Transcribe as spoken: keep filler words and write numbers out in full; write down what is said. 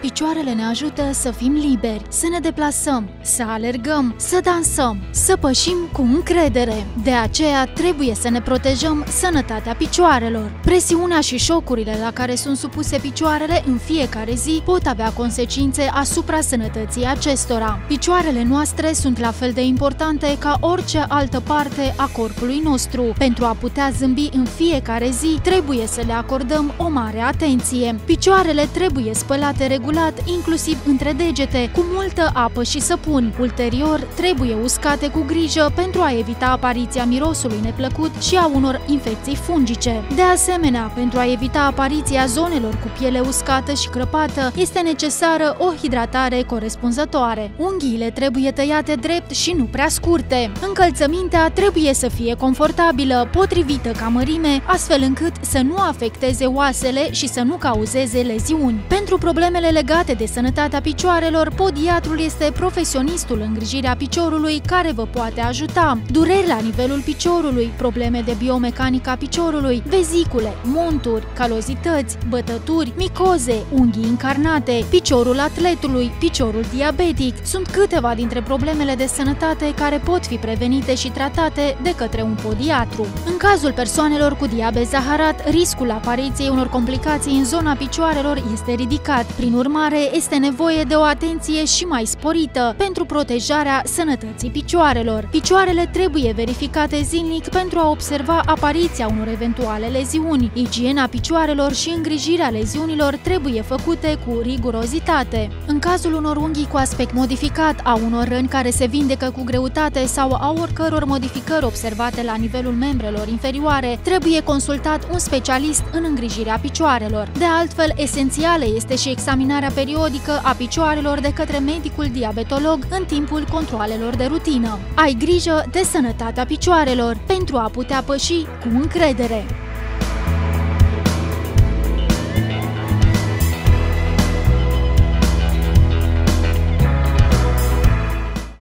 Picioarele ne ajută să fim liberi, să ne deplasăm, să alergăm, să dansăm, să pășim cu încredere. De aceea trebuie să ne protejăm sănătatea picioarelor. Presiunea și șocurile la care sunt supuse picioarele în fiecare zi pot avea consecințe asupra sănătății acestora. Picioarele noastre sunt la fel de importante ca orice altă parte a corpului nostru. Pentru a putea zâmbi în fiecare zi, trebuie să le acordăm o mare atenție. Picioarele trebuie spălate regulat, inclusiv între degete, cu multă apă și săpun. Ulterior, trebuie uscate cu grijă pentru a evita apariția mirosului neplăcut și a unor infecții fungice. De asemenea, pentru a evita apariția zonelor cu piele uscată și crăpată, este necesară o hidratare corespunzătoare. Unghiile trebuie tăiate drept și nu prea scurte. Încălțămintea trebuie să fie confortabilă, potrivită ca mărime, astfel încât să nu afecteze oasele și să nu cauzeze leziuni. Pentru problemele legate de sănătatea picioarelor, podiatrul este profesionistul în îngrijirea piciorului care vă poate ajuta. Dureri la nivelul piciorului, probleme de biomecanică a piciorului, vezicule, monturi, calozități, bătături, micoze, unghii încarnate, piciorul atletului, piciorul diabetic, sunt câteva dintre problemele de sănătate care pot fi prevenite și tratate de către un podiatru. În cazul persoanelor cu diabet zaharat, riscul apariției unor complicații în zona picioarelor este ridicat. Prin urmare, este nevoie de o atenție și mai sporită pentru protejarea sănătății picioarelor. Picioarele trebuie verificate zilnic pentru a observa apariția unor eventuale leziuni. Igiena picioarelor și îngrijirea leziunilor trebuie făcute cu rigurozitate. În cazul unor unghii cu aspect modificat, a unor răni care se vindecă cu greutate sau a oricăror modificări observate la nivelul membrelor inferioare, trebuie consultat un specialist în îngrijirea picioarelor. De altfel, esențială este și examinarea periodică a picioarelor de către medicul diabetolog în timpul controalelor de rutină. Ai grijă de sănătatea picioarelor pentru a putea păși cu încredere.